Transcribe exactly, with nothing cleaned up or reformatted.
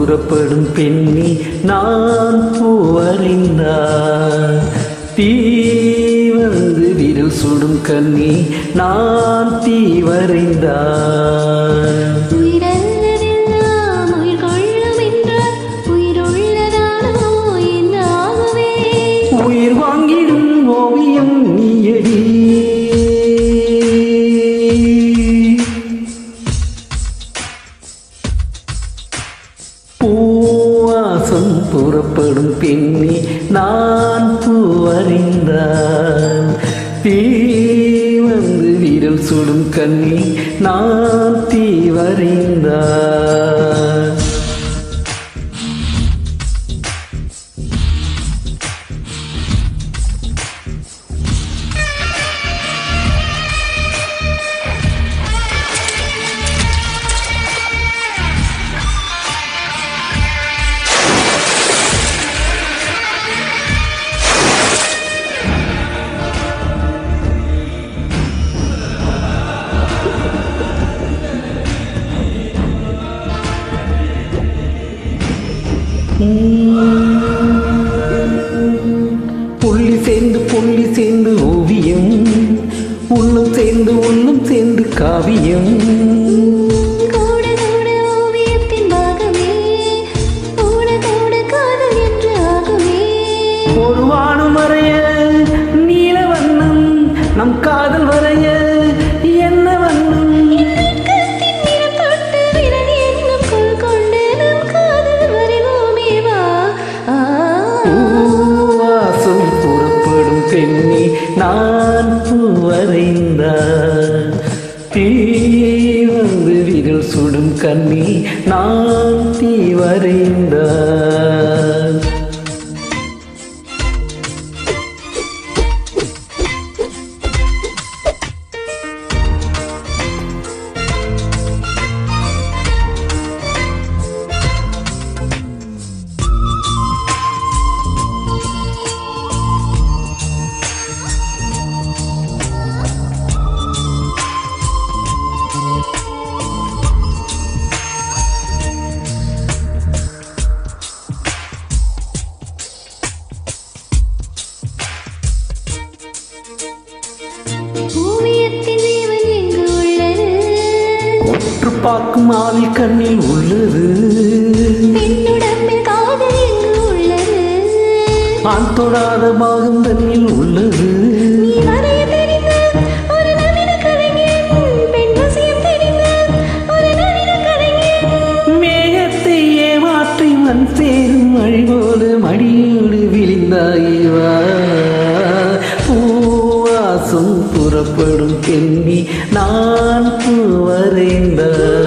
புறப்படும் பெண்ணி நான் பூவறிந்தார் தீ வந்து விரல் சுடும் கண்ணி நான் தீவறிந்தார் உயிர் வாங்கிடும் ஓவியம் நீயடி பூவாசம் புறப்படும் பெண்ணி நான் பூவறிந்தார் தீ வந்து விரல் சுடும் கண்ணி நான் தீவறிந்தார் புள்ளி சேர்ந்து புள்ளி சேர்ந்து ஓவியம் உள்ளம் சேர்ந்து உள்ளம் சேர்ந்து காவியம் ஒரு வானம் வரைய நீல வண்ணம் நம் காதல் வரைய என்ன வண்ணம் பெண்ணி நான் பூவறிந்தார் தீ வந்து விரல் சுடும் கண்ணி நான் தீவறிந்தார் உற்று பார்க்கும் ஆவி கண்ணில் உள்ளது ஆண் தொடாத பாகம் தண்ணில் உள்ளது மேகத்தை ஏமாற்றி மண் சேரும் மழை போல மடியோடு விழிந்தாயிவா பூவாசம் புறப்படும் பெண்ணி நான் பூவறிந்தார்